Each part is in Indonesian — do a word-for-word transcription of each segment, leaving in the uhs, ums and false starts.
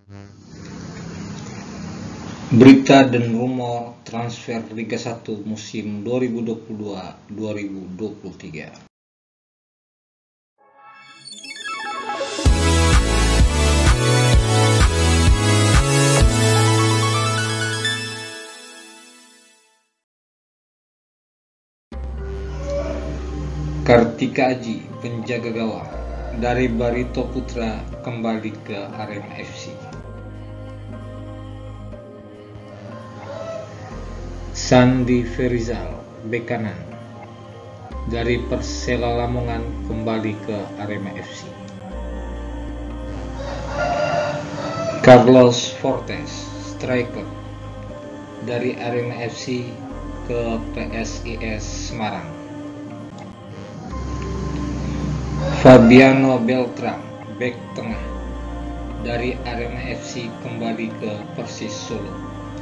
Berita dan rumor transfer Liga satu musim dua ribu dua puluh dua dua ribu dua puluh tiga. Kartika Aji, penjaga gawang dari Barito Putra, kembali ke Arema F C. Sandi Ferizal, bek kanan dari Persela Lamongan, kembali ke Arema F C. Carlos Fortes, striker dari Arema F C ke P S I S Semarang. Fabiano Beltram, bek tengah dari Arema F C, kembali ke Persis Solo.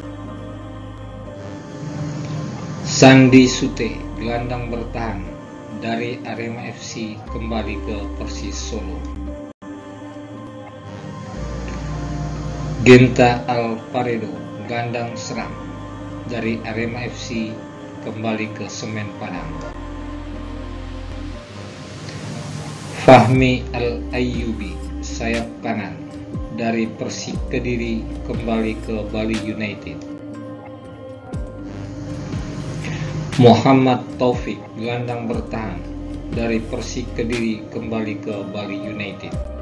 Sandi Sute, gelandang bertahan dari Arema F C, kembali ke Persis Solo. Genta Alparedo, gelandang serang dari Arema F C, kembali ke Semen Padang. Fahmi Al-Ayyubi, sayap kanan dari Persik Kediri, kembali ke Bali United. Muhammad Taufik, gelandang bertahan dari Persik Kediri, kembali ke Bali United.